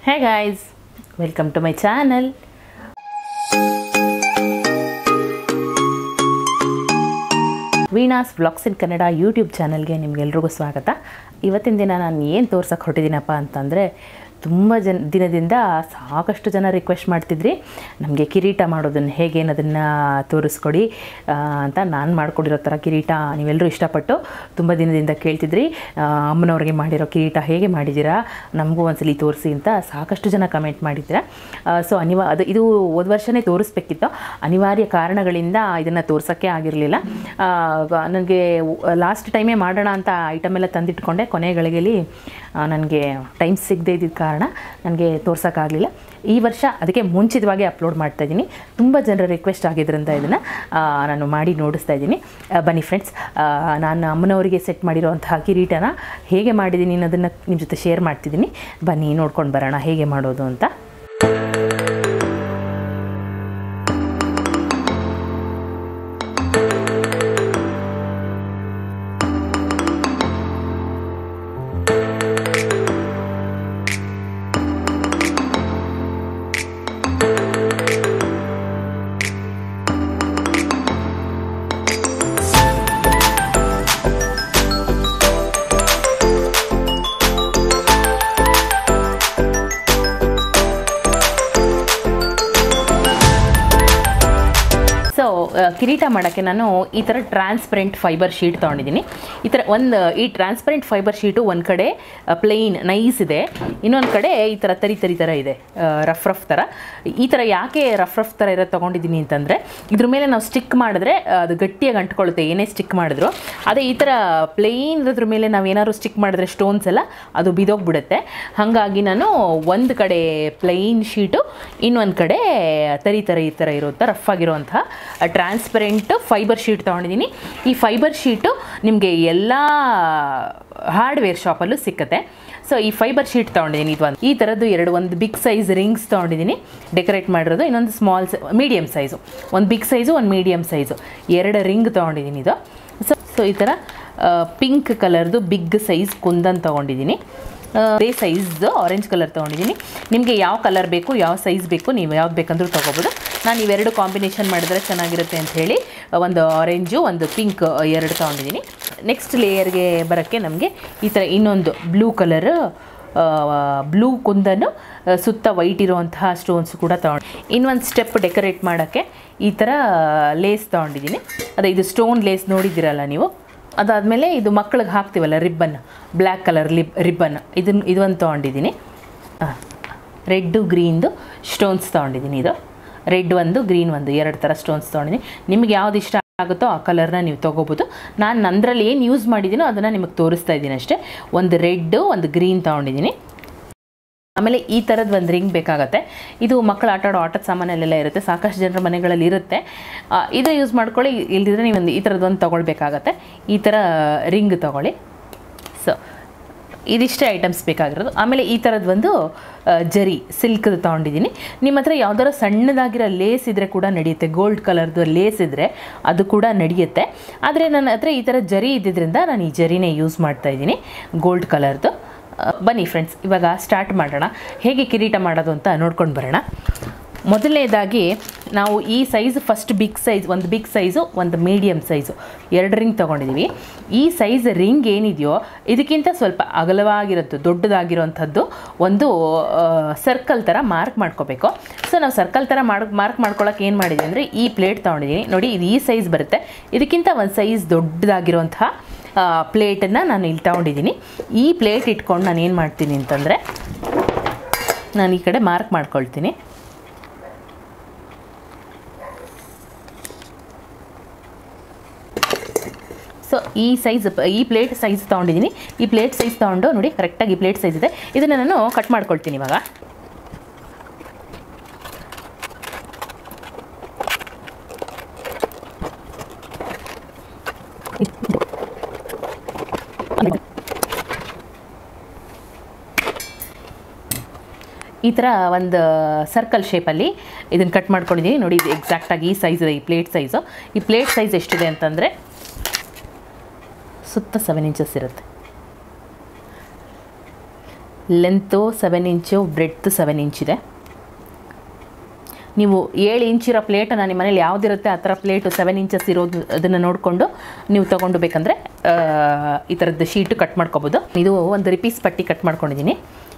Hey guys, welcome to my channel. Veenas vlogs in Kannada YouTube channel ಗೆ ನಿಮಗೆಲ್ಲರಿಗೂ ಸ್ವಾಗತ. ಇವತ್ತಿನ ದಿನ ನಾನು ಏನು ತೋರಿಸಕ್ಕೆ ಹೊರಟಿದ್ದೀನಪ್ಪ ಅಂತಂದರೆ ತುಂಬ ದಿನದಿಂದ ಸಾಕಷ್ಟು ಜನ ರಿಕ್ವೆಸ್ಟ್ ಮಾಡ್ತಿದ್ರಿ ನಮಗೆ ಕಿರೀಟ ಮಾಡೋದನ್ನು ಹೇಗೆ ಅನ್ನೋದನ್ನು ತೋರಿಸ್ಕೊಡಿ ಅಂತ. ನಾನು ಮಾಡ್ಕೊಂಡಿರೋ ಥರ ಕಿರೀಟ ನೀವೆಲ್ಲರೂ ಇಷ್ಟಪಟ್ಟು ತುಂಬ ದಿನದಿಂದ ಕೇಳ್ತಿದ್ರಿ. ಅಮ್ಮನವ್ರಿಗೆ ಮಾಡಿರೋ ಕಿರೀಟ ಹೇಗೆ ಮಾಡಿದ್ದೀರಾ, ನಮಗೂ ಒಂದ್ಸಲಿ ತೋರಿಸಿ ಅಂತ ಸಾಕಷ್ಟು ಜನ ಕಮೆಂಟ್ ಮಾಡಿದ್ದೀರಾ. ಸೊ ಇದು ಹೋದ ವರ್ಷವೇ ತೋರಿಸ್ಬೇಕಿತ್ತು, ಅನಿವಾರ್ಯ ಕಾರಣಗಳಿಂದ ಇದನ್ನು ತೋರ್ಸೋಕ್ಕೆ ಆಗಿರಲಿಲ್ಲ. ನನಗೆ ಲಾಸ್ಟ್ ಟೈಮೇ ಮಾಡೋಣ ಅಂತ ಐಟಮ್ ಎಲ್ಲ ತಂದಿಟ್ಕೊಂಡೆ, ಕೊನೆ ಗಳಿಗೆಯಲ್ಲಿ ನನಗೆ ಟೈಮ್ ಸಿಗದೇ ಇದ್ದಿದ್ದ ಕಾರಣ ನನಗೆ ತೋರ್ಸೋಕ್ಕಾಗಲಿಲ್ಲ. ಈ ವರ್ಷ ಅದಕ್ಕೆ ಮುಂಚಿತವಾಗಿ ಅಪ್ಲೋಡ್ ಮಾಡ್ತಾಯಿದ್ದೀನಿ. ತುಂಬ ಜನರ ರಿಕ್ವೆಸ್ಟ್ ಆಗಿದ್ದರಿಂದ ಇದನ್ನು ನಾನು ಮಾಡಿ ನೋಡಿಸ್ತಾ ಇದ್ದೀನಿ. ಬನ್ನಿ ಫ್ರೆಂಡ್ಸ್, ನಾನು ಅಮ್ಮನವರಿಗೆ ಸೆಟ್ ಮಾಡಿರೋಂತಹ ಕಿರೀಟನ ಹೇಗೆ ಮಾಡಿದ್ದೀನಿ ಅನ್ನೋದನ್ನು ನಿಮ್ಮ ಜೊತೆ ಶೇರ್ ಮಾಡ್ತಿದ್ದೀನಿ. ಬನ್ನಿ ನೋಡ್ಕೊಂಡು ಬರೋಣ ಹೇಗೆ ಮಾಡೋದು ಅಂತ. ಕಿರೀಟ ಮಾಡೋಕ್ಕೆ ನಾನು ಈ ಥರ ಟ್ರಾನ್ಸ್ಪರೆಂಟ್ ಫೈಬರ್ ಶೀಟ್ ತೊಗೊಂಡಿದ್ದೀನಿ. ಈ ಥರ ಈ ಟ್ರಾನ್ಸ್ಪರೆಂಟ್ ಫೈಬರ್ ಶೀಟು ಒಂದು ಕಡೆ ಪ್ಲೇನ್ ನೈಸ್ ಇದೆ, ಇನ್ನೊಂದು ಕಡೆ ಈ ಥರ ತರಿ ಥರ ಇದೆ, ರಫ್ ಥರ. ಈ ಥರ ಯಾಕೆ ರಫ್ ಥರ ಇರೋದು ತೊಗೊಂಡಿದ್ದೀನಿ ಅಂತಂದರೆ ಇದ್ರ ಮೇಲೆ ನಾವು ಸ್ಟಿಕ್ ಮಾಡಿದ್ರೆ ಅದು ಗಟ್ಟಿಯಾಗಿ ಅಂಟ್ಕೊಳ್ಳುತ್ತೆ, ಏನೇ ಸ್ಟಿಕ್ ಮಾಡಿದ್ರು. ಅದೇ ಈ ಥರ ಪ್ಲೇನ್ ಇರೋದ್ರ ಮೇಲೆ ನಾವು ಏನಾದ್ರು ಸ್ಟಿಕ್ ಮಾಡಿದ್ರೆ ಸ್ಟೋನ್ಸ್ ಎಲ್ಲ ಅದು ಬಿದೋಗ್ಬಿಡುತ್ತೆ. ಹಾಗಾಗಿ ನಾನು ಒಂದು ಕಡೆ ಪ್ಲೇನ್ ಶೀಟು, ಇನ್ನೊಂದು ಕಡೆ ತರಿ ಈ ಥರ ಇರುವಂಥ ರಫ್ ಆಗಿರುವಂತಹ ಟ್ರಾನ್ಸ್ಪರೆಂಟ್ ಫೈಬರ್ ಶೀಟ್ ತೊಗೊಂಡಿದ್ದೀನಿ. ಈ ಫೈಬರ್ ಶೀಟು ನಿಮಗೆ ಎಲ್ಲ ಹಾರ್ಡ್ವೇರ್ ಶಾಪಲ್ಲೂ ಸಿಕ್ಕತ್ತೆ. ಸೊ ಈ ಫೈಬರ್ ಶೀಟ್ ತೊಗೊಂಡಿದ್ದೀನಿ. ಈ ಥರದ್ದು ಒಂದು ಬಿಗ್ ಸೈಜ್ ರಿಂಗ್ಸ್ ತೊಗೊಂಡಿದ್ದೀನಿ ಡೆಕೋರೇಟ್ ಮಾಡಿರೋದು, ಇನ್ನೊಂದು ಮೀಡಿಯಮ್ ಸೈಜು, ಒಂದು ಬಿಗ್ ಸೈಜು ಒಂದು ಮೀಡಿಯಮ್ ಸೈಜು, 2 ರಿಂಗ್ ತೊಗೊಂಡಿದ್ದೀನಿ ಇದು. ಸೊ ಈ ಥರ ಪಿಂಕ್ ಕಲರ್ದು ಬಿಗ್ ಸೈಜ್ ಕುಂದನ್ ತೊಗೊಂಡಿದ್ದೀನಿ. ಅದೇ ಸೈಜ್ದು ಆರೆಂಜ್ ಕಲರ್ ತೊಗೊಂಡಿದ್ದೀನಿ. ನಿಮಗೆ ಯಾವ ಕಲರ್ ಬೇಕು, ಯಾವ ಸೈಜ್ ಬೇಕು, ನೀವು ಯಾವ್ದು ಬೇಕಂದ್ರೂ ತೊಗೋಬೋದು. ನಾನು ಇವೆರಡು ಕಾಂಬಿನೇಷನ್ ಮಾಡಿದ್ರೆ ಚೆನ್ನಾಗಿರುತ್ತೆ ಅಂತ ಹೇಳಿ ಒಂದು ಆರೆಂಜು ಒಂದು ಪಿಂಕ್ 2 ತೊಗೊಂಡಿದ್ದೀನಿ. ನೆಕ್ಸ್ಟ್ ಲೇಯರ್ಗೆ ಬರೋಕ್ಕೆ ನಮಗೆ ಈ ಥರ ಇನ್ನೊಂದು ಬ್ಲೂ ಕುಂದನ್ನು ಸುತ್ತ ವೈಟ್ ಇರುವಂತಹ ಸ್ಟೋನ್ಸ್ ಕೂಡ ಇನ್ನೊಂದು ಸ್ಟೆಪ್ ಡೆಕೋರೇಟ್ ಮಾಡೋಕ್ಕೆ ಈ ಥರ ಲೇಸ್ ತೊಗೊಂಡಿದ್ದೀನಿ. ಅದೇ ಇದು ಸ್ಟೋನ್ ಲೇಸ್ ನೋಡಿದ್ದೀರಲ್ಲ ನೀವು. ಅದಾದಮೇಲೆ ಇದು ಮಕ್ಕಳಿಗೆ ಹಾಕ್ತೀವಲ್ಲ ರಿಬ್ಬನ್, ಬ್ಲ್ಯಾಕ್ ಕಲರ್ ರಿಬ್ಬನ್, ಇದೊಂದು ತೊಗೊಂಡಿದ್ದೀನಿ. ರೆಡ್ಡು ಗ್ರೀನ್ದು ಸ್ಟೋನ್ಸ್ ತೊಗೊಂಡಿದ್ದೀನಿ. ಇದು ರೆಡ್ ಒಂದು, ಗ್ರೀನ್ ಒಂದು, 2 ಥರ ಸ್ಟೋನ್ಸ್ ತೊಗೊಂಡಿದ್ದೀನಿ. ನಿಮಗೆ ಯಾವ್ದು ಇಷ್ಟ ಆಗುತ್ತೋ ಆ ಕಲರ್ನ ನೀವು ತೊಗೋಬೋದು. ನಾನು ನಂದರಲ್ಲಿ ಏನು ಯೂಸ್ ಮಾಡಿದ್ದೀನೋ ಅದನ್ನು ನಿಮಗೆ ತೋರಿಸ್ತಾ ಇದ್ದೀನಿ ಅಷ್ಟೇ. ಒಂದು ರೆಡ್ಡು ಒಂದು ಗ್ರೀನ್ ತೊಗೊಂಡಿದ್ದೀನಿ. ಆಮೇಲೆ ಈ ಥರದ್ದು ಒಂದು ರಿಂಗ್ ಬೇಕಾಗತ್ತೆ. ಇದು ಮಕ್ಕಳು ಆಟದ ಸಾಮಾನಲ್ಲೆಲ್ಲ ಇರುತ್ತೆ, ಸಾಕಷ್ಟು ಜನರ ಮನೆಗಳಲ್ಲಿ ಇರುತ್ತೆ. ಇದು ಯೂಸ್ ಮಾಡ್ಕೊಳ್ಳಿ, ಇಲ್ಲದಿದ್ರೆ ನೀವು ಈ ಥರದ್ದೊಂದು ತೊಗೊಳ್ಬೇಕಾಗತ್ತೆ. ಈ ಥರ ರಿಂಗ್ ತೊಗೊಳ್ಳಿ. ಸೊ ಇದಿಷ್ಟೇ ಐಟಮ್ಸ್ ಬೇಕಾಗಿರೋದು. ಆಮೇಲೆ ಈ ಥರದ್ದು ಒಂದು ಜರಿ ಸಿಲ್ಕ್ದು ತೊಗೊಂಡಿದ್ದೀನಿ. ನಿಮ್ಮ ಹತ್ರ ಯಾವ್ದಾದ್ರು ಸಣ್ಣದಾಗಿರೋ ಲೇಸ್ ಇದ್ದರೆ ಕೂಡ ನಡೆಯುತ್ತೆ, ಗೋಲ್ಡ್ ಕಲರ್ದು ಲೇಸ್ ಇದ್ದರೆ ಅದು ಕೂಡ ನಡೆಯುತ್ತೆ. ಆದರೆ ನನ್ನ ಹತ್ರ ಈ ಥರ ಜರಿ ಇದ್ದಿದ್ದರಿಂದ ನಾನು ಈ ಜರಿನೇ ಯೂಸ್ ಮಾಡ್ತಾಯಿದ್ದೀನಿ, ಗೋಲ್ಡ್ ಕಲರ್ದು. ಬನ್ನಿ ಫ್ರೆಂಡ್ಸ್, ಇವಾಗ ಸ್ಟಾರ್ಟ್ ಮಾಡೋಣ. ಹೇಗೆ ಕಿರೀಟ ಮಾಡೋದು ಅಂತ ನೋಡ್ಕೊಂಡು ಬರೋಣ. ಮೊದಲನೇದಾಗಿ ನಾವು ಈ ಸೈಜ್ ಫಸ್ಟ್ ಬಿಗ್ ಸೈಜು ಒಂದು ಮೀಡಿಯಮ್ ಸೈಜು 2 ರಿಂಗ್ ತೊಗೊಂಡಿದ್ದೀವಿ. ಈ ಸೈಜ್ ರಿಂಗ್ ಏನಿದೆಯೋ ಇದಕ್ಕಿಂತ ಸ್ವಲ್ಪ ಅಗಲವಾಗಿರೋದು ದೊಡ್ಡದಾಗಿರೋಂಥದ್ದು ಒಂದು ಸರ್ಕಲ್ ಥರ ಮಾರ್ಕ್ ಮಾಡ್ಕೋಬೇಕು. ಸೊ ನಾವು ಸರ್ಕಲ್ ಥರ ಮಾರ್ಕ್ ಮಾಡ್ಕೊಳ್ಳೋಕೆ ಏನು ಮಾಡಿದ್ದೀವಿ ಅಂದರೆ ಈ ಪ್ಲೇಟ್ ತೊಗೊಂಡಿದ್ದೀನಿ ನೋಡಿ. ಇದು ಈ ಸೈಜ್ ಬರುತ್ತೆ, ಇದಕ್ಕಿಂತ ಒಂದು ಸೈಜ್ ದೊಡ್ಡದಾಗಿರೋಂಥ ಪ್ಲೇಟನ್ನು ನಾನು ಇಲ್ಲಿ ತೊಗೊಂಡಿದ್ದೀನಿ. ಈ ಪ್ಲೇಟ್ ಇಟ್ಕೊಂಡು ನಾನು ಏನು ಮಾಡ್ತೀನಿ ಅಂತಂದರೆ ನಾನು ಈ ಕಡೆ ಮಾರ್ಕ್ ಮಾಡ್ಕೊಳ್ತೀನಿ. ಸೊ ಈ ಪ್ಲೇಟ್ ಸೈಜ್ ತೊಗೊಂಡಿದ್ದೀನಿ. ಈ ಪ್ಲೇಟ್ ಸೈಜ್ ತೊಗೊಂಡು ನೋಡಿ ಕರೆಕ್ಟಾಗಿ ಈ ಪ್ಲೇಟ್ ಸೈಜ್ ಇದೆ. ಇದನ್ನು ನಾನು ಕಟ್ ಮಾಡ್ಕೊಳ್ತೀನಿ ಇವಾಗ. ಈ ಥರ ಒಂದು ಸರ್ಕಲ್ ಶೇಪಲ್ಲಿ ಇದನ್ನು ಕಟ್ ಮಾಡ್ಕೊಂಡಿದ್ದೀನಿ ನೋಡಿ. ಇದು ಎಕ್ಸಾಕ್ಟಾಗಿ ಈ ಸೈಜ್ ಇದೆ, ಈ ಪ್ಲೇಟ್ ಸೈಜು. ಈ ಪ್ಲೇಟ್ ಸೈಜ್ ಎಷ್ಟಿದೆ ಅಂತಂದರೆ ಸುತ್ತ 7 ಇಂಚಸ್ ಇರುತ್ತೆ. ಲೆಂತು 7 ಇಂಚು, ಬ್ರೆಡ್ತು 7 ಇಂಚಿದೆ. ನೀವು 7 ಇಂಚಿರೋ ಪ್ಲೇಟನ್ನು ನಿಮ್ಮ ಮನೇಲಿ ಯಾವುದಿರುತ್ತೆ ಆ ಥರ ಪ್ಲೇಟು 7 ಇಂಚಸ್ ಇರೋದು ಅದನ್ನು ನೋಡಿಕೊಂಡು ನೀವು ತೊಗೊಂಡು ಬೇಕಂದರೆ ಈ ಥರದ್ದು ಶೀಟು ಕಟ್ ಮಾಡ್ಕೊಬೋದು. ಇದು ಒಂದು ರಿಪೀಸ್ ಪಟ್ಟಿ ಕಟ್ ಮಾಡ್ಕೊಂಡಿದ್ದೀನಿ.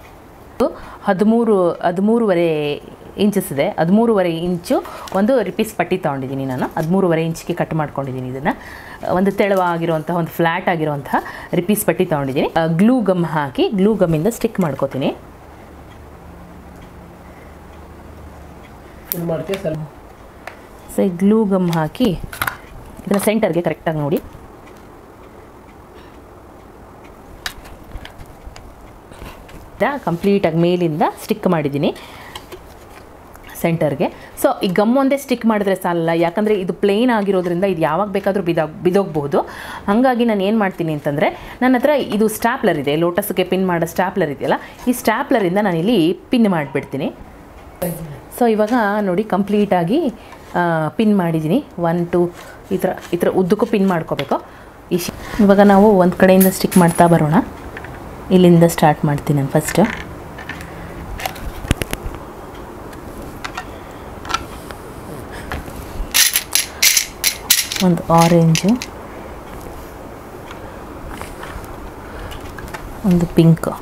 13.5 ಇಂಚಸ್ ಇದೆ. 13.5 ಇಂಚು ಒಂದು ರಿಪೀಸ್ ಪಟ್ಟಿ ತೊಗೊಂಡಿದ್ದೀನಿ ನಾನು. 13.5 ಇಂಚಿಗೆ ಕಟ್ ಮಾಡ್ಕೊಂಡಿದ್ದೀನಿ. ಇದನ್ನು ಒಂದು ತೆಳುವಾಗಿರುವಂತಹ ಒಂದು ಫ್ಲ್ಯಾಟ್ ಆಗಿರುವಂತಹ ರಿಪೀಸ್ ಪಟ್ಟಿ ತೊಗೊಂಡಿದ್ದೀನಿ. ಗ್ಲೂ ಗಮ್ ಹಾಕಿ ಗ್ಲೂ ಗಮ್ಮಿಂದ ಸ್ಟಿಕ್ ಮಾಡ್ಕೋತೀನಿ. ಸೊ ಗ್ಲೂ ಗಮ್ ಹಾಕಿ ಇದನ್ನು ಸೆಂಟರ್ಗೆ ಕರೆಕ್ಟಾಗಿ ನೋಡಿ ಕಂಪ್ಲೀಟಾಗಿ ಮೇಲಿಂದ ಸ್ಟಿಕ್ ಮಾಡಿದ್ದೀನಿ ಸೆಂಟರ್ಗೆ. ಸೊ ಈ ಗಮ್ ಒಂದೇ ಸ್ಟಿಕ್ ಮಾಡಿದ್ರೆ ಸಾಲಲ್ಲ, ಯಾಕಂದರೆ ಇದು ಪ್ಲೇನ್ ಆಗಿರೋದ್ರಿಂದ ಇದು ಯಾವಾಗ ಬೇಕಾದರೂ ಬಿದೋಗ್ಬಹುದು. ಹಾಗಾಗಿ ನಾನು ಏನು ಮಾಡ್ತೀನಿ ಅಂತಂದರೆ, ನನ್ನ ಹತ್ರ ಇದು ಸ್ಟ್ಯಾಪ್ಲರ್ ಇದೆ, ಲೋಟಸ್ಗೆ ಪಿನ್ ಮಾಡೋ ಸ್ಟ್ಯಾಪ್ಲರ್ ಇದೆಯಲ್ಲ, ಈ ಸ್ಟ್ಯಾಪ್ಲರಿಂದ ನಾನಿಲ್ಲಿ ಪಿನ್ ಮಾಡಿಬಿಡ್ತೀನಿ. ಸೊ ಇವಾಗ ನೋಡಿ ಕಂಪ್ಲೀಟಾಗಿ ಪಿನ್ ಮಾಡಿದ್ದೀನಿ. 1 2 ಈ ಥರ ಉದ್ದಕ್ಕೂ ಪಿನ್ ಮಾಡ್ಕೋಬೇಕು. ಇವಾಗ ನಾವು ಒಂದು ಕಡೆಯಿಂದ ಸ್ಟಿಕ್ ಮಾಡ್ತಾ ಬರೋಣ. ಇಲ್ಲಿಂದ ಸ್ಟಾರ್ಟ್ ಮಾಡ್ತೀನಿ ನಾನು ಫಸ್ಟು. ಒಂದು ಆರೆಂಜು, ಒಂದು ಪಿಂಕು,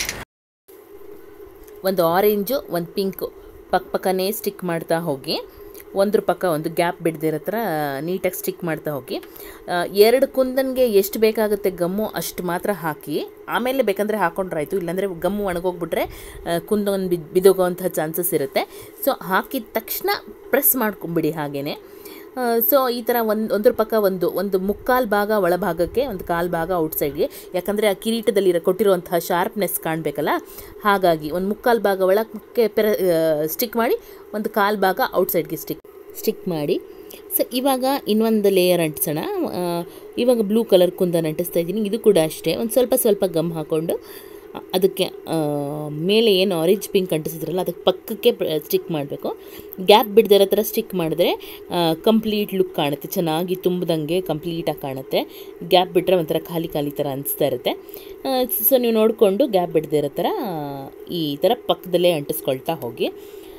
ಒಂದು ಆರೆಂಜು, ಒಂದು ಪಿಂಕು ಪಕ್ಕನೇ ಸ್ಟಿಕ್ ಮಾಡ್ತಾ ಹೋಗಿ, ಒಂದ್ರ ಪಕ್ಕ ಒಂದು ಗ್ಯಾಪ್ ಬಿಡದಿರೋ ಥರ ನೀಟಾಗಿ ಸ್ಟಿಕ್ ಮಾಡ್ತಾ ಹೋಗಿ. 2 ಕುಂದನ್ಗೆ ಎಷ್ಟು ಬೇಕಾಗುತ್ತೆ ಗಮ್ಮು ಅಷ್ಟು ಮಾತ್ರ ಹಾಕಿ, ಆಮೇಲೆ ಬೇಕಂದರೆ ಹಾಕೊಂಡ್ರಾಯ್ತು. ಇಲ್ಲಾಂದರೆ ಗಮ್ಮು ಒಣಗೋಗ್ಬಿಟ್ರೆ ಕುಂದನ್ ಬಿದೋಗೋವಂಥ ಚಾನ್ಸಸ್ ಇರುತ್ತೆ. ಸೊ ಹಾಕಿದ ತಕ್ಷಣ ಪ್ರೆಸ್ ಮಾಡ್ಕೊಂಬಿಡಿ ಹಾಗೇ. ಸೊ ಈ ಥರ ಒಂದ್ರ ಪಕ್ಕ ಒಂದು ಮುಕ್ಕಾಲು ಭಾಗ ಒಳಭಾಗಕ್ಕೆ, ಒಂದು ಕಾಲು ಭಾಗ ಔಟ್ಸೈಡ್ಗೆ, ಯಾಕಂದರೆ ಆ ಕಿರೀಟದಲ್ಲಿ ಕೊಟ್ಟಿರುವಂತಹ ಶಾರ್ಪ್ನೆಸ್ ಕಾಣಬೇಕಲ್ಲ, ಹಾಗಾಗಿ ಒಂದು ಮುಕ್ಕಾಲು ಭಾಗ ಒಳಕ್ಕೆ ಸ್ಟಿಕ್ ಮಾಡಿ, ಒಂದು ಕಾಲು ಭಾಗ ಔಟ್ಸೈಡ್ಗೆ ಸ್ಟಿಕ್ ಮಾಡಿ. ಸೊ ಇವಾಗ ಇನ್ನೊಂದು ಲೇಯರ್ ಅಂಟಿಸೋಣ. ಇವಾಗ ಬ್ಲೂ ಕಲರ್ ಕುಂದನ್ ಅಂಟಿಸ್ತಾ ಇದ್ದೀನಿ. ಇದು ಕೂಡ ಅಷ್ಟೇ, ಒಂದು ಸ್ವಲ್ಪ ಗಮ್ ಹಾಕ್ಕೊಂಡು ಅದಕ್ಕೆ ಮೇಲೆ ಏನು ಆರೆಂಜ್ ಪಿಂಕ್ ಅಂಟಿಸಿದ್ರಲ್ಲ ಅದಕ್ಕೆ ಪಕ್ಕಕ್ಕೆ ಸ್ಟಿಕ್ ಮಾಡಬೇಕು. ಗ್ಯಾಪ್ ಬಿಡದಿರೋ ಥರ ಸ್ಟಿಕ್ ಮಾಡಿದ್ರೆ ಕಂಪ್ಲೀಟ್ ಲುಕ್ ಕಾಣುತ್ತೆ, ಚೆನ್ನಾಗಿ ತುಂಬ್ದಂಗೆ ಕಂಪ್ಲೀಟಾಗಿ ಕಾಣುತ್ತೆ. ಗ್ಯಾಪ್ ಬಿಟ್ಟರೆ ಒಂಥರ ಖಾಲಿ ಥರ ಅನಿಸ್ತಾ ಇರುತ್ತೆ. ಸೊ ನೀವು ನೋಡಿಕೊಂಡು ಗ್ಯಾಪ್ ಬಿಡದಿರೋ ಥರ ಈ ಥರ ಪಕ್ಕದಲ್ಲೇ ಅಂಟಿಸ್ಕೊಳ್ತಾ ಹೋಗಿ.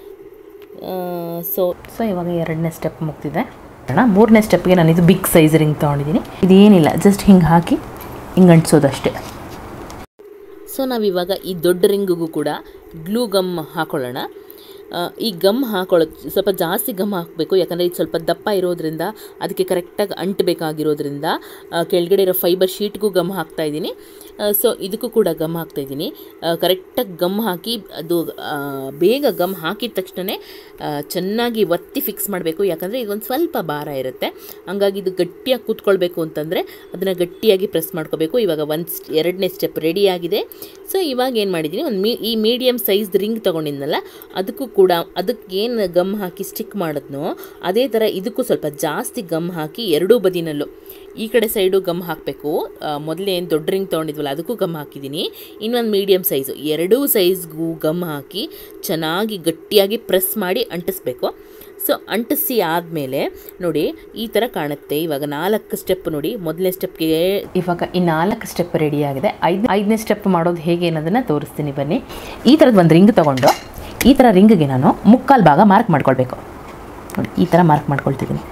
ಸೊ ಇವಾಗ 2ನೇ ಸ್ಟೆಪ್ ಮುಗ್ದಿದೆ. 3ನೇ ಸ್ಟೆಪ್ಗೆ ನಾನು ಇದು ಬಿಗ್ ಸೈಜ್ ರಿಂಗ್ ತೊಗೊಂಡಿದ್ದೀನಿ. ಇದೇನಿಲ್ಲ, ಜಸ್ಟ್ ಹಿಂಗೆ ಹಾಕಿ ಹಿಂಗೆ ಅಂಟಿಸೋದಷ್ಟೇ. ಸೊ ನಾವಿವಾಗ ಈ ದೊಡ್ಡ ರಿಂಗಿಗೂ ಕೂಡ ಗ್ಲೂ ಗಮ್ ಹಾಕೊಳ್ಳೋಣ. ಈ ಗಮ್ ಹಾಕೊಳ್ಳೋದು ಸ್ವಲ್ಪ ಜಾಸ್ತಿ ಗಮ್ ಹಾಕಬೇಕು, ಯಾಕಂದರೆ ಇದು ಸ್ವಲ್ಪ ದಪ್ಪ ಇರೋದ್ರಿಂದ ಅದಕ್ಕೆ ಕರೆಕ್ಟಾಗಿ ಅಂಟಬೇಕಾಗಿರೋದ್ರಿಂದ ಕೆಳಗಡೆ ಇರೋ ಫೈಬರ್ ಶೀಟ್ಗೂ ಗಮ್ ಹಾಕ್ತಾಯಿದ್ದೀನಿ. ಸೊ ಇದಕ್ಕೂ ಕೂಡ ಗಮ್ ಹಾಕ್ತಾಯಿದ್ದೀನಿ. ಕರೆಕ್ಟಾಗಿ ಗಮ್ ಹಾಕಿ ಅದು ಬೇಗ ಗಮ್ ಹಾಕಿದ ತಕ್ಷಣ ಚೆನ್ನಾಗಿ ಒತ್ತಿ ಫಿಕ್ಸ್ ಮಾಡಬೇಕು, ಯಾಕಂದರೆ ಇದೊಂದು ಸ್ವಲ್ಪ ಭಾರ ಇರುತ್ತೆ. ಹಂಗಾಗಿ ಇದು ಗಟ್ಟಿಯಾಗಿ ಕೂತ್ಕೊಳ್ಬೇಕು ಅಂತಂದರೆ ಅದನ್ನು ಗಟ್ಟಿಯಾಗಿ ಪ್ರೆಸ್ ಮಾಡ್ಕೋಬೇಕು. ಇವಾಗ 2ನೇ ಸ್ಟೆಪ್ ರೆಡಿಯಾಗಿದೆ. ಸೊ ಇವಾಗ ಏನು ಮಾಡಿದ್ದೀನಿ, ಈ ಮೀಡಿಯಮ್ ಸೈಜ್ ರಿಂಗ್ ತೊಗೊಂಡಿದ್ನಲ್ಲ ಅದಕ್ಕೂ ಕೂಡ ಅದಕ್ಕೇನು ಗಮ್ ಹಾಕಿ ಸ್ಟಿಕ್ ಮಾಡಿದ್ನೋ ಅದೇ ಥರ ಇದಕ್ಕೂ ಸ್ವಲ್ಪ ಜಾಸ್ತಿ ಗಮ್ ಹಾಕಿ ಎರಡೂ ಬದಿನಲ್ಲೂ ಈ ಕಡೆ ಸೈಡು ಗಮ್ ಹಾಕಬೇಕು. ಮೊದಲೇ ಏನು ದೊಡ್ಡ ರಿಂಗ್ ತೊಗೊಂಡಿದ್ವಲ್ಲ ಅದಕ್ಕೂ ಗಮ್ ಹಾಕಿದ್ದೀನಿ. ಇನ್ನೊಂದು ಮೀಡಿಯಮ್ ಸೈಜು ಎರಡೂ ಸೈಜ್ಗೂ ಗಮ್ ಹಾಕಿ ಚೆನ್ನಾಗಿ ಗಟ್ಟಿಯಾಗಿ ಪ್ರೆಸ್ ಮಾಡಿ ಅಂಟಿಸ್ಬೇಕು. ಸೊ ಅಂಟಿಸಿ ಆದಮೇಲೆ ನೋಡಿ ಈ ಥರ ಕಾಣುತ್ತೆ. ಇವಾಗ 4 ಸ್ಟೆಪ್ ನೋಡಿ. ಮೊದಲನೇ ಸ್ಟೆಪ್ಗೆ ಇವಾಗ ಈ 4 ಸ್ಟೆಪ್ ರೆಡಿಯಾಗಿದೆ. 5ನೇ ಸ್ಟೆಪ್ ಮಾಡೋದು ಹೇಗೆ ಅನ್ನೋದನ್ನು ತೋರಿಸ್ತೀನಿ ಬನ್ನಿ. ಈ ಥರದ್ದು ಒಂದು ರಿಂಗ್ ತೊಗೊಂಡು ಈ ಥರ ರಿಂಗ್ಗೆ ನಾನು ಮುಕ್ಕಾಲು ಭಾಗ ಮಾರ್ಕ್ ಮಾಡ್ಕೊಳ್ಬೇಕು. ನೋಡಿ ಈ ಥರ ಮಾರ್ಕ್ ಮಾಡ್ಕೊಳ್ತಿದ್ದೀನಿ.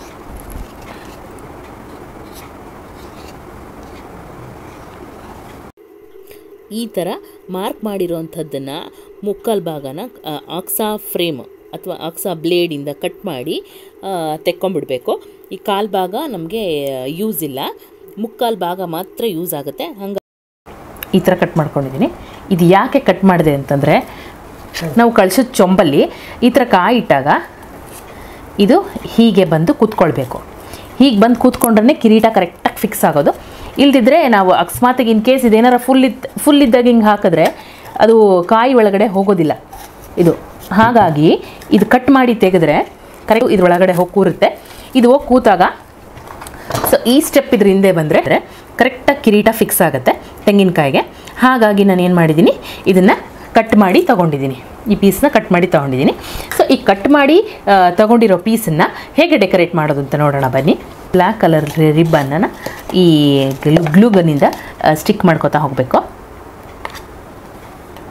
ಈ ಥರ ಮಾರ್ಕ್ ಮಾಡಿರೋವಂಥದ್ದನ್ನು ಮುಕ್ಕಾಲು ಭಾಗನ ಆಕ್ಸಾ ಫ್ರೇಮ್ ಅಥವಾ ಆಕ್ಸಾ ಬ್ಲೇಡಿಂದ ಕಟ್ ಮಾಡಿ ತೆಕ್ಕೊಂಬಿಡಬೇಕು. ಈ ಕಾಲು ಭಾಗ ನಮಗೆ ಯೂಸ್ ಇಲ್ಲ, ಮುಕ್ಕಾಲು ಭಾಗ ಮಾತ್ರ ಯೂಸ್ ಆಗುತ್ತೆ. ಹಂಗೆ ಈ ಥರ ಕಟ್ ಮಾಡ್ಕೊಂಡಿದ್ದೀನಿ. ಇದು ಯಾಕೆ ಕಟ್ ಮಾಡಿದೆ ಅಂತಂದರೆ, ನಾವು ಕಳಿಸೋದು ಚೊಂಬಲ್ಲಿ ಈ ಥರ ಕಾಯಿ ಇಟ್ಟಾಗ ಇದು ಹೀಗೆ ಬಂದು ಕೂತ್ಕೊಳ್ಬೇಕು. ಹೀಗೆ ಬಂದು ಕೂತ್ಕೊಂಡ್ರೆ ಕಿರೀಟ ಕರೆಕ್ಟಾಗಿ ಫಿಕ್ಸ್ ಆಗೋದು. ಇಲ್ದಿದ್ರೆ ನಾವು ಅಕಸ್ಮಾತಿಗೆ ಇನ್ ಕೇಸ್ ಇದೇನಾರ ಫುಲ್ ಇದ್ದಾಗ ಹಿಂಗೆ ಹಾಕಿದ್ರೆ ಅದು ಕಾಯಿ ಒಳಗಡೆ ಹೋಗೋದಿಲ್ಲ ಇದು. ಹಾಗಾಗಿ ಇದು ಕಟ್ ಮಾಡಿ ತೆಗೆದ್ರೆ ಕರೆಕ್ಟ್ ಇದ್ರೊಳಗಡೆ ಹೋಗಿ ಕೂರುತ್ತೆ. ಇದು ಹೋಗಿ ಕೂತಾಗ ಸೊ ಈ ಸ್ಟೆಪ್ ಇದ್ರ ಹಿಂದೆ ಬಂದರೆ ಕರೆಕ್ಟಾಗಿ ಕಿರೀಟ ಫಿಕ್ಸ್ ಆಗುತ್ತೆ ತೆಂಗಿನಕಾಯಿಗೆ. ಹಾಗಾಗಿ ನಾನು ಏನು ಮಾಡಿದ್ದೀನಿ, ಇದನ್ನು ಕಟ್ ಮಾಡಿ ತೊಗೊಂಡಿದ್ದೀನಿ. ಈ ಪೀಸನ್ನ ಕಟ್ ಮಾಡಿ ತೊಗೊಂಡಿದ್ದೀನಿ. ಸೊ ಈ ಕಟ್ ಮಾಡಿ ತೊಗೊಂಡಿರೋ ಪೀಸನ್ನು ಹೇಗೆ ಡೆಕೋರೇಟ್ ಮಾಡೋದು ಅಂತ ನೋಡೋಣ ಬನ್ನಿ. ಬ್ಲ್ಯಾಕ್ ಕಲರ್ ರಿಬ್ಬನ್ನ ಈ ಗ್ಲೂಗನ್ನಿಂದ ಸ್ಟಿಕ್ ಮಾಡ್ಕೋತಾ ಹೋಗಬೇಕು.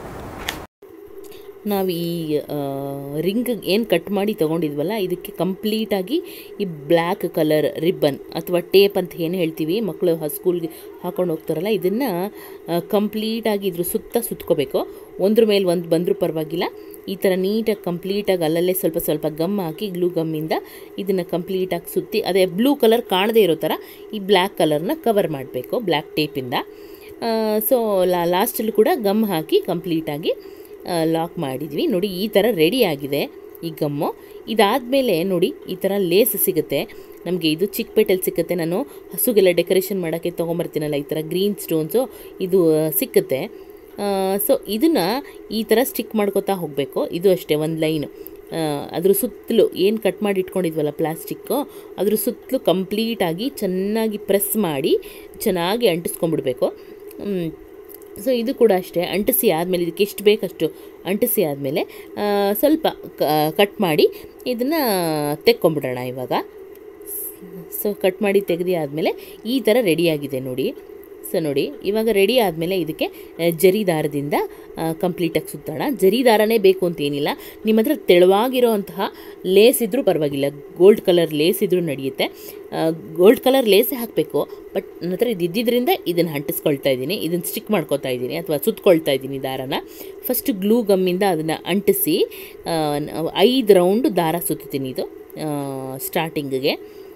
ನಾವು ಈ ರಿಂಗ್ ಏನು ಕಟ್ ಮಾಡಿ ತೊಗೊಂಡಿದ್ವಲ್ಲ ಇದಕ್ಕೆ ಕಂಪ್ಲೀಟಾಗಿ ಈ ಬ್ಲ್ಯಾಕ್ ಕಲರ್ ರಿಬ್ಬನ್ ಅಥವಾ ಟೇಪ್ ಅಂತ ಏನು ಹೇಳ್ತೀವಿ, ಮಕ್ಕಳು ಸ್ಕೂಲ್ಗೆ ಹಾಕೊಂಡು ಹೋಗ್ತಾರಲ್ಲ, ಇದನ್ನು ಕಂಪ್ಲೀಟಾಗಿ ಇದ್ರ ಸುತ್ತ ಸುತ್ಕೋಬೇಕು. ಒಂದ್ರ ಮೇಲೆ ಒಂದು ಬಂದರೂ ಪರವಾಗಿಲ್ಲ, ಈ ಥರ ನೀಟಾಗಿ ಕಂಪ್ಲೀಟಾಗಿ ಅಲ್ಲಲ್ಲೇ ಸ್ವಲ್ಪ ಸ್ವಲ್ಪ ಗಮ್ ಹಾಕಿ ಗ್ಲೂ ಗಮ್ಮಿಂದ ಇದನ್ನು ಕಂಪ್ಲೀಟಾಗಿ ಸುತ್ತಿ, ಅದೇ ಬ್ಲೂ ಕಲರ್ ಕಾಣದೇ ಇರೋ ಥರ ಈ ಬ್ಲ್ಯಾಕ್ ಕಲರ್ನ ಕವರ್ ಮಾಡಬೇಕು ಬ್ಲ್ಯಾಕ್ ಟೇಪಿಂದ. ಸೊ ಲಾಸ್ಟಲ್ಲಿ ಕೂಡ ಗಮ್ ಹಾಕಿ ಕಂಪ್ಲೀಟಾಗಿ ಲಾಕ್ ಮಾಡಿದ್ವಿ. ನೋಡಿ ಈ ಥರ ರೆಡಿ ಆಗಿದೆ ಈ ಗಮ್ಮು. ಇದಾದಮೇಲೆ ನೋಡಿ ಈ ಥರ ಲೇಸ್ ಸಿಗುತ್ತೆ ನಮಗೆ, ಇದು ಚಿಕ್ಕಪೇಟೆಯಲ್ಲಿ ಸಿಗುತ್ತೆ. ನಾನು ಹಸುಗೆಲ್ಲ ಡೆಕೋರೇಷನ್ ಮಾಡೋಕ್ಕೆ ತೊಗೊಂಬರ್ತೀನಲ್ಲ, ಈ ಥರ ಗ್ರೀನ್ ಸ್ಟೋನ್ಸು ಇದು ಸಿಕ್ಕುತ್ತೆ. ಸೊ ಇದನ್ನು ಈ ಥರ ಸ್ಟಿಕ್ ಮಾಡ್ಕೋತಾ ಹೋಗಬೇಕು. ಇದು ಅಷ್ಟೇ ಒಂದು ಲೈನು ಅದ್ರ ಸುತ್ತಲೂ ಏನು ಕಟ್ ಮಾಡಿ ಇಟ್ಕೊಂಡಿದ್ವಲ್ಲ ಪ್ಲಾಸ್ಟಿಕ್ಕು, ಅದ್ರ ಸುತ್ತಲೂ ಕಂಪ್ಲೀಟಾಗಿ ಚೆನ್ನಾಗಿ ಪ್ರೆಸ್ ಮಾಡಿ ಚೆನ್ನಾಗಿ ಅಂಟಿಸ್ಕೊಂಡ್ಬಿಡ್ಬೇಕು. ಸೊ ಇದು ಕೂಡ ಅಷ್ಟೇ, ಅಂಟಿಸಿ ಆದಮೇಲೆ ಇದಕ್ಕೆ ಎಷ್ಟು ಬೇಕಷ್ಟು ಅಂಟಿಸಿ ಆದಮೇಲೆ ಸ್ವಲ್ಪ ಕಟ್ ಮಾಡಿ ಇದನ್ನು ತೆಕ್ಕೊಂಬಿಡೋಣ ಇವಾಗ. ಸೊ ಕಟ್ ಮಾಡಿ ತೆಗೆದು ಆದಮೇಲೆ ಈ ಥರ ರೆಡಿಯಾಗಿದೆ ನೋಡಿ. ಸೊ ನೋಡಿ ಇವಾಗ ರೆಡಿ ಆದಮೇಲೆ ಇದಕ್ಕೆ ಜರಿ ದಾರದಿಂದ ಕಂಪ್ಲೀಟಾಗಿ ಸುತ್ತೋಣ. ಜರಿ ದಾರನೇ ಬೇಕು ಅಂತೇನಿಲ್ಲ, ನಿಮ್ಮ ಹತ್ರ ತೆಳುವಾಗಿರೋ ಅಂತಹ ಲೇಸ್ ಇದ್ದರೂ ಪರವಾಗಿಲ್ಲ, ಗೋಲ್ಡ್ ಕಲರ್ ಲೇಸ್ ಇದ್ದರೂ ನಡೆಯುತ್ತೆ. ಗೋಲ್ಡ್ ಕಲರ್ ಲೇಸೇ ಹಾಕಬೇಕು, ಬಟ್ ನನ್ನ ಹತ್ರ ಇದ್ದಿದ್ದರಿಂದ ಇದನ್ನು ಅಂಟಿಸ್ಕೊಳ್ತಾ ಇದ್ದೀನಿ, ಇದನ್ನು ಸ್ಟಿಕ್ ಮಾಡ್ಕೊತಾ ಇದ್ದೀನಿ ಅಥವಾ ಸುತ್ಕೊಳ್ತಾ ಇದ್ದೀನಿ ದಾರನ. ಫಸ್ಟ್ ಗ್ಲೂ ಗಮ್ಮಿಂದ ಅದನ್ನು ಅಂಟಿಸಿ 5 ರೌಂಡ್ ದಾರ ಸುತ್ತೀನಿ ಇದು ಸ್ಟಾರ್ಟಿಂಗಿಗೆ.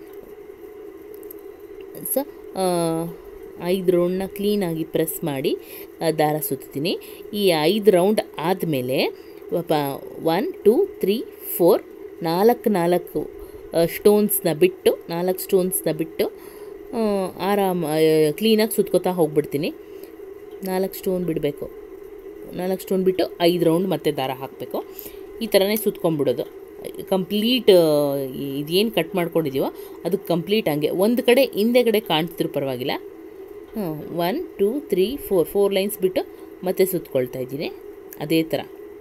ಸೊ 5 ರೌಂಡನ್ನ ಕ್ಲೀನಾಗಿ ಪ್ರೆಸ್ ಮಾಡಿ ದಾರ ಸುತ್ತೀನಿ. ಈ 5 ರೌಂಡ್ ಆದಮೇಲೆ 1 2 3 4 4 ಸ್ಟೋನ್ಸ್ನ ಬಿಟ್ಟು 4 ಸ್ಟೋನ್ಸ್ನ ಬಿಟ್ಟು ಕ್ಲೀನಾಗಿ ಸುತ್ಕೋತಾ ಹೋಗ್ಬಿಡ್ತೀನಿ. 4 ಸ್ಟೋನ್ ಬಿಡಬೇಕು, 4 ಸ್ಟೋನ್ ಬಿಟ್ಟು 5 ರೌಂಡ್ ಮತ್ತೆ ದಾರ ಹಾಕಬೇಕು. ಈ ಥರನೇ ಸುತ್ಕೊಂಡ್ಬಿಡೋದು ಕಂಪ್ಲೀಟ್. ಇದೇನು ಕಟ್ ಮಾಡ್ಕೊಂಡಿದ್ದೀವೋ ಅದು ಕಂಪ್ಲೀಟ್ ಹಂಗೆ ಒಂದು ಕಡೆ ಹಿಂದೆಗಡೆ ಕಾಣ್ತಿದ್ರು ಪರವಾಗಿಲ್ಲ. 1 2 3 4 ಲೈನ್ಸ್ ಬಿಟ್ಟು ಮತ್ತೆ ಸುತ್ಕೊಳ್ತಾ ಇದ್ದೀನಿ ಅದೇ ಥರ.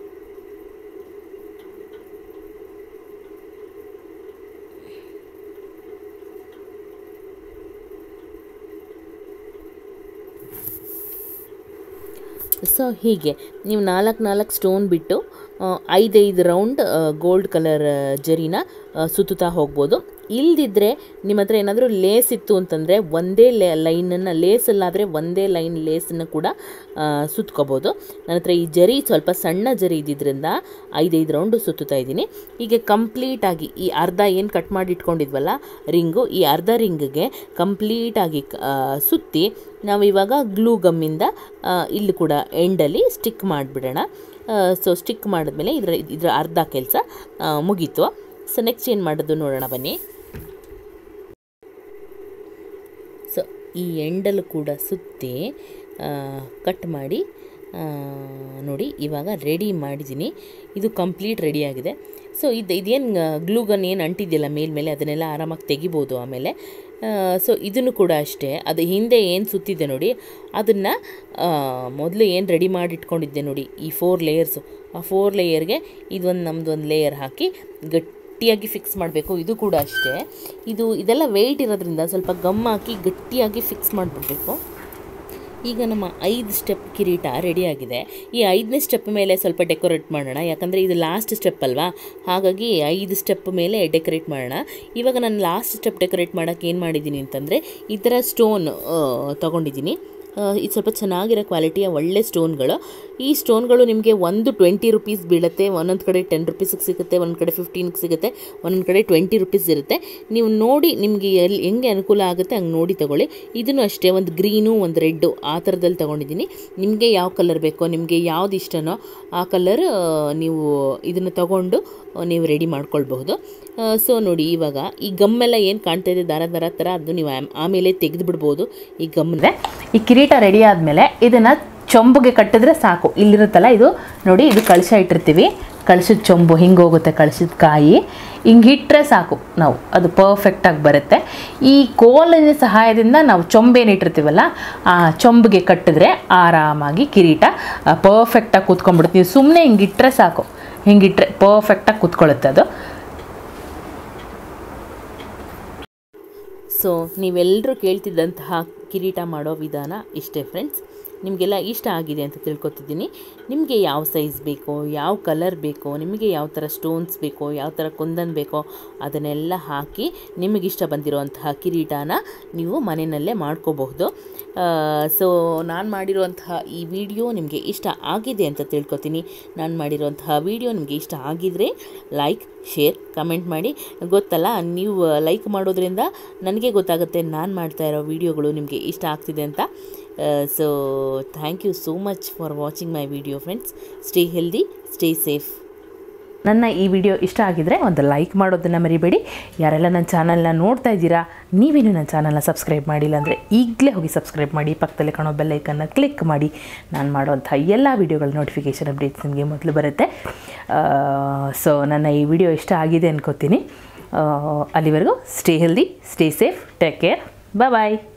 ಸೊ ಹೀಗೆ ನೀವು 4 ಸ್ಟೋನ್ ಬಿಟ್ಟು 5 ರೌಂಡ್ ಗೋಲ್ಡ್ ಕಲರ್ ಜರಿನ ಸುತ್ತುತ್ತಾ ಹೋಗ್ಬೋದು. ಇಲ್ದಿದ್ದರೆ ನಿಮ್ಮ ಹತ್ರ ಏನಾದರೂ ಲೇಸ್ ಇತ್ತು ಅಂತಂದರೆ ಒಂದೇ ಲೈನನ್ನು, ಲೇಸಲ್ಲಾದರೆ ಒಂದೇ ಲೈನ್ ಲೇಸನ್ನು ಕೂಡ ಸುತ್ಕೋಬೋದು. ನನ್ನ ಹತ್ರ ಈ ಜರಿ ಸ್ವಲ್ಪ ಸಣ್ಣ ಜರಿ ಇದ್ದಿದ್ದರಿಂದ 5 ರೌಂಡು ಸುತ್ತುತ್ತಾ ಇದ್ದೀನಿ. ಹೀಗೆ ಕಂಪ್ಲೀಟಾಗಿ ಈ ಅರ್ಧ ಏನು ಕಟ್ ಮಾಡಿ ಇಟ್ಕೊಂಡಿದ್ವಲ್ಲ ರಿಂಗು, ಈ ಅರ್ಧ ರಿಂಗಿಗೆ ಕಂಪ್ಲೀಟಾಗಿ ಸುತ್ತಿ ನಾವು ಇವಾಗ ಗ್ಲೂ ಗಮ್ಮಿಂದ ಇಲ್ಲಿ ಕೂಡ ಎಂಡಲ್ಲಿ ಸ್ಟಿಕ್ ಮಾಡಿಬಿಡೋಣ. ಸೊ ಸ್ಟಿಕ್ ಮಾಡಿದ್ಮೇಲೆ ಇದರ ಅರ್ಧ ಕೆಲಸ ಮುಗೀತು. ಸೊ ನೆಕ್ಸ್ಟ್ ಏನು ಮಾಡೋದು ನೋಡೋಣ ಬನ್ನಿ. ಸೊ ಈ ಎಂಡಲ್ಲೂ ಕೂಡ ಸುತ್ತಿ ಕಟ್ ಮಾಡಿ ನೋಡಿ ಇವಾಗ ರೆಡಿ ಮಾಡಿದ್ದೀನಿ. ಇದು ಕಂಪ್ಲೀಟ್ ರೆಡಿಯಾಗಿದೆ. ಸೊ ಇದೇನು ಗ್ಲೂಗನ್ ಏನು ಅಂಟಿದೆಯಲ್ಲ ಮೇಲ್ಮೇಲೆ ಅದನ್ನೆಲ್ಲ ಆರಾಮಾಗಿ ತೆಗಿಬೋದು ಆಮೇಲೆ. ಸೊ ಇದನ್ನು ಕೂಡ ಅಷ್ಟೇ, ಅದು ಹಿಂದೆ ಏನು ಸುತ್ತಿದೆ ನೋಡಿ ಅದನ್ನು ಮೊದಲು ಏನು ರೆಡಿ ಮಾಡಿ ಇಟ್ಕೊಂಡಿದ್ದೆ ನೋಡಿ ಈ 4 ಲೇಯರ್ಸು, ಆ 4 ಲೇಯರ್ಗೆ ಇದೊಂದು ನಮ್ಮದೊಂದು ಲೇಯರ್ ಹಾಕಿ ಗಟ್ಟಿಯಾಗಿ ಫಿಕ್ಸ್ ಮಾಡಬೇಕು. ಇದು ಕೂಡ ಅಷ್ಟೇ, ಇದೆಲ್ಲ ವೆಯ್ಟ್ ಇರೋದ್ರಿಂದ ಸ್ವಲ್ಪ ಗಮ್ ಹಾಕಿ ಗಟ್ಟಿಯಾಗಿ ಫಿಕ್ಸ್ ಮಾಡಿಬಿಡ್ಬೇಕು. ಈಗ ನಮ್ಮ 5 ಸ್ಟೆಪ್ ಕಿರೀಟ ರೆಡಿಯಾಗಿದೆ. ಈ 5ನೇ ಸ್ಟೆಪ್ ಮೇಲೆ ಸ್ವಲ್ಪ ಡೆಕೋರೇಟ್ ಮಾಡೋಣ, ಯಾಕಂದರೆ ಇದು ಲಾಸ್ಟ್ ಸ್ಟೆಪ್ ಅಲ್ವಾ, ಹಾಗಾಗಿ 5 ಸ್ಟೆಪ್ ಮೇಲೆ ಡೆಕೋರೇಟ್ ಮಾಡೋಣ. ಇವಾಗ ನಾನು ಲಾಸ್ಟ್ ಸ್ಟೆಪ್ ಡೆಕೋರೇಟ್ ಮಾಡೋಕ್ಕೆ ಏನು ಮಾಡಿದ್ದೀನಿ ಅಂತಂದರೆ ಈ ಥರ ಸ್ಟೋನ್ ತೊಗೊಂಡಿದ್ದೀನಿ. ಇದು ಸ್ವಲ್ಪ ಚೆನ್ನಾಗಿರೋ ಕ್ವಾಲಿಟಿಯ ಒಳ್ಳೆ ಸ್ಟೋನ್ಗಳು. ಈ ಸ್ಟೋನ್ಗಳು ನಿಮಗೆ ಒಂದು 20 ರುಪೀಸ್ ಬೀಳುತ್ತೆ, ಒಂದೊಂದು ಕಡೆ 10 ರುಪೀಸಿಗೆ ಸಿಗುತ್ತೆ, ಒಂದೊಂದು ಕಡೆ 15ಗೆ ಸಿಗುತ್ತೆ, ಒಂದೊಂದು ಕಡೆ 20 ರುಪೀಸ್ ಇರುತ್ತೆ. ನೀವು ನೋಡಿ ನಿಮಗೆ ಹೆಂಗೆ ಅನುಕೂಲ ಆಗುತ್ತೆ ಹಂಗೆ ನೋಡಿ ತೊಗೊಳ್ಳಿ. ಇದನ್ನು ಅಷ್ಟೇ ಒಂದು ಗ್ರೀನು ಒಂದು ರೆಡ್ಡು ಆ ಥರದಲ್ಲಿ ತೊಗೊಂಡಿದ್ದೀನಿ. ನಿಮಗೆ ಯಾವ ಕಲರ್ ಬೇಕೋ, ನಿಮಗೆ ಯಾವ್ದು ಇಷ್ಟನೋ ಆ ಕಲರ್ ನೀವು ಇದನ್ನು ತೊಗೊಂಡು ನೀವು ರೆಡಿ ಮಾಡ್ಕೊಳ್ಬಹುದು. ಸೊ ನೋಡಿ ಇವಾಗ ಈ ಗಮ್ಮೆಲ್ಲ ಏನು ಕಾಣ್ತಾ ಇದೆ ದಾರ ದಾರ ಥರ, ಅದು ನೀವು ಆಮೇಲೆ ತೆಗೆದು ಬಿಡ್ಬೋದು ಈ ಗಮ್ಮನ್ನೇ. ಈ ಕಿರೀಟ ರೆಡಿ ಆದಮೇಲೆ ಇದನ್ನು ಚೊಂಬುಗೆ ಕಟ್ಟಿದ್ರೆ ಸಾಕು. ಇಲ್ಲಿರುತ್ತಲ್ಲ ಇದು ನೋಡಿ, ಇದು ಕಳಶ ಇಟ್ಟಿರ್ತೀವಿ, ಕಳಶದ ಚೊಂಬು ಹಿಂಗೆ ಹೋಗುತ್ತೆ, ಕಳಶದ ಕಾಯಿ ಹಿಂಗೆ ಇಟ್ಟರೆ ಸಾಕು ನಾವು, ಅದು ಪರ್ಫೆಕ್ಟಾಗಿ ಬರುತ್ತೆ. ಈ ಕೋಲಿನ ಸಹಾಯದಿಂದ ನಾವು ಚೊಂಬೇನಿಟ್ಟಿರ್ತೀವಲ್ಲ ಆ ಚೊಂಬಿಗೆ ಕಟ್ಟಿದ್ರೆ ಆರಾಮಾಗಿ ಕಿರೀಟ ಪರ್ಫೆಕ್ಟಾಗಿ ಕೂತ್ಕೊಂಡ್ಬಿಡುತ್ತೆ. ನೀವು ಸುಮ್ಮನೆ ಹಿಂಗಿಟ್ಟರೆ ಸಾಕು, ಹಿಂಗಿಟ್ರೆ ಪರ್ಫೆಕ್ಟಾಗಿ ಕೂತ್ಕೊಳ್ಳುತ್ತೆ ಅದು. ಸೊ ನೀವೆಲ್ಲರೂ ಕೇಳ್ತಿದ್ದಂತಹ ಕಿರೀಟ ಮಾಡೋ ವಿಧಾನ ಇಷ್ಟೇ ಫ್ರೆಂಡ್ಸ್. ನಿಮಗೆಲ್ಲ ಇಷ್ಟ ಆಗಿದೆ ಅಂತ ತಿಳ್ಕೊತಿದ್ದೀನಿ. ನಿಮಗೆ ಯಾವ ಸೈಜ್ ಬೇಕೋ, ಯಾವ ಕಲರ್ ಬೇಕೋ, ನಿಮಗೆ ಯಾವ ಥರ ಸ್ಟೋನ್ಸ್ ಬೇಕೋ, ಯಾವ ಥರ ಕುಂದನ್ ಬೇಕೋ ಅದನ್ನೆಲ್ಲ ಹಾಕಿ ನಿಮಗಿಷ್ಟ ಬಂದಿರುವಂತಹ ಕಿರೀಟನ ನೀವು ಮನೆಯಲ್ಲೇ ಮಾಡ್ಕೋಬಹುದು. ಸೊ ನಾನು ಮಾಡಿರುವಂತಹ ಈ ವಿಡಿಯೋ ನಿಮಗೆ ಇಷ್ಟ ಆಗಿದೆ ಅಂತ ತಿಳ್ಕೊತೀನಿ. ನಾನು ಮಾಡಿರುವಂತಹ ವಿಡಿಯೋ ನಿಮಗೆ ಇಷ್ಟ ಆಗಿದರೆ ಲೈಕ್, ಶೇರ್, ಕಮೆಂಟ್ ಮಾಡಿ. ಗೊತ್ತಲ್ಲ, ನೀವು ಲೈಕ್ ಮಾಡೋದ್ರಿಂದ ನನಗೆ ಗೊತ್ತಾಗುತ್ತೆ ನಾನು ಮಾಡ್ತಾ ಇರೋ ವಿಡಿಯೋಗಳು ನಿಮಗೆ ಇಷ್ಟ ಆಗ್ತಿದೆ ಅಂತ. So thank you so much for watching my video friends. Stay healthy, stay safe. ನನ್ನ ಈ ವಿಡಿಯೋ ಇಷ್ಟ ಆಗಿದರೆ ಒಂದು ಲೈಕ್ ಮಾಡೋದನ್ನು ಮರಿಬೇಡಿ. ಯಾರೆಲ್ಲ ನನ್ನ ಚಾನಲ್ನ ನೋಡ್ತಾ ಇದ್ದೀರಾ, ನೀವೇನು ನನ್ನ ಚಾನಲ್ನ ಸಬ್ಸ್ಕ್ರೈಬ್ ಮಾಡಿಲ್ಲ ಅಂದರೆ ಈಗಲೇ ಹೋಗಿ ಸಬ್ಸ್ಕ್ರೈಬ್ ಮಾಡಿ, ಪಕ್ಕದಲ್ಲೇ ಕಾಣೋ ಬೆಲ್ ಐಕನ್ನ ಕ್ಲಿಕ್ ಮಾಡಿ. ನಾನು ಮಾಡುವಂಥ ಎಲ್ಲ ವಿಡಿಯೋಗಳ ನೋಟಿಫಿಕೇಷನ್ ಅಪ್ಡೇಟ್ಸ್ ನಿಮಗೆ ಮೊದಲು ಬರುತ್ತೆ. ಸೊ ನನ್ನ ಈ ವಿಡಿಯೋ ಇಷ್ಟ ಆಗಿದೆ ಅನ್ಕೋತೀನಿ. ಅಲ್ಲಿವರೆಗೂ stay healthy, stay safe, take care, ಬಾಯ್.